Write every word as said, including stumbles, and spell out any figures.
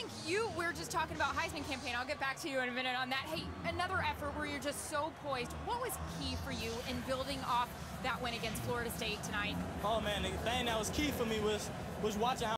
think you, we were just talking about Heisman campaign. I'll get back to you in a minute on that. Hey, another effort where you're just so poised. What was key for you in building off that win against Florida State tonight? Oh, man, the thing that was key for me was, was watching how